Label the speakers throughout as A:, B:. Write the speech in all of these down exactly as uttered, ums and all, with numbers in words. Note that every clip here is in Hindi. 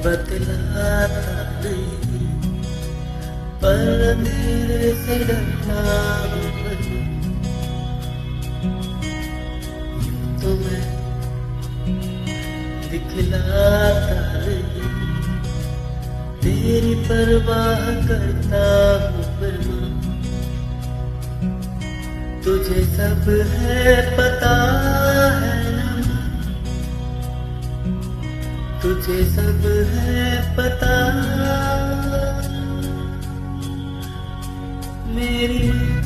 A: बतलाता नहीं, पर मेरे से डरता मन। यूं तो मैं दिखलाता नहीं, तेरी परवाह करता हूँ मैं माँ। तुझे सब है पता है ना माँ, तुझे सब है पता मेरी माँ।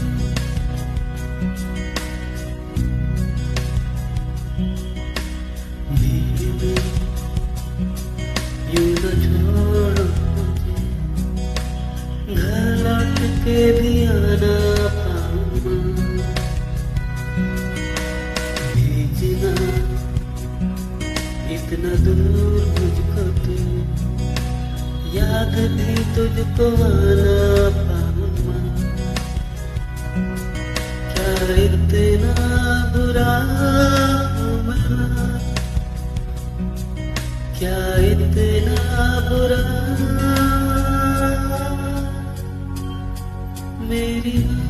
A: मेरी माँ यूं न छोड़ो मुझे, घर लौट के भी आना पाऊँ माँ। भेजना इतना दूर मुझको तू, याद भी तुझको आना पाऊँ माँ। क्या इतना बुरा हूँ मैं माँ, क्या इतना बुरा मेरी माँ।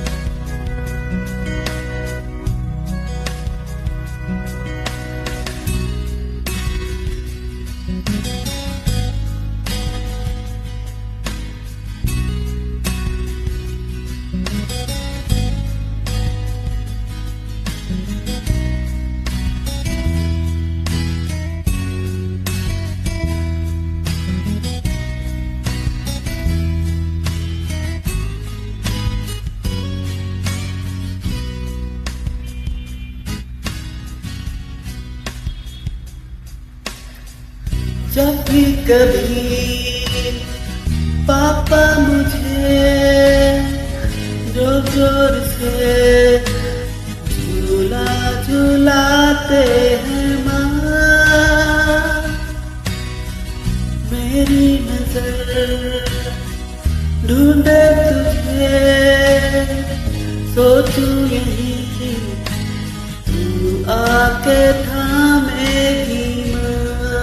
A: जब भी कभी पापा मुझे जोर जोर से झूला झूलाते हैं माँ, मेरी नजर ढूंढे तुझे, सोचूं यही तू आके थामेगी माँ।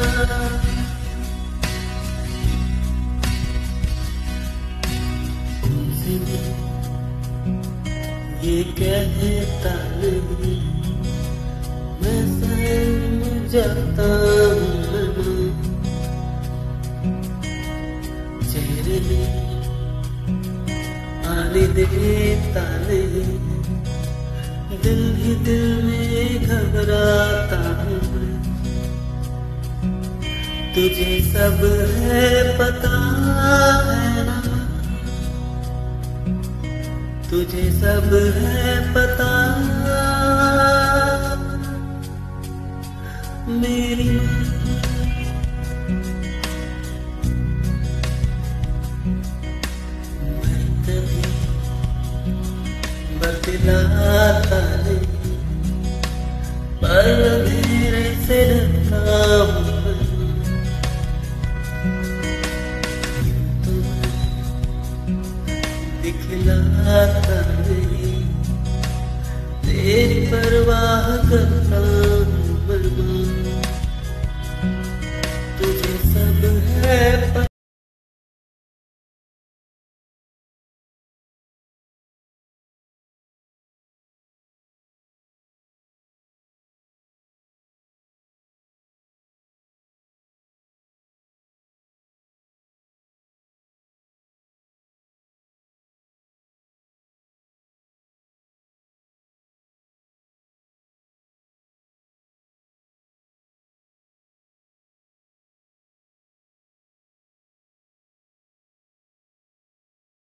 A: ये कहता नहीं, मैं सहम जाता हूँ चेहरे में आने देता नहीं, दिल ही दिल में घबराता हूँ मैं। तुझे सब है पता है ना, तुझे सब है पता मेरी माँ।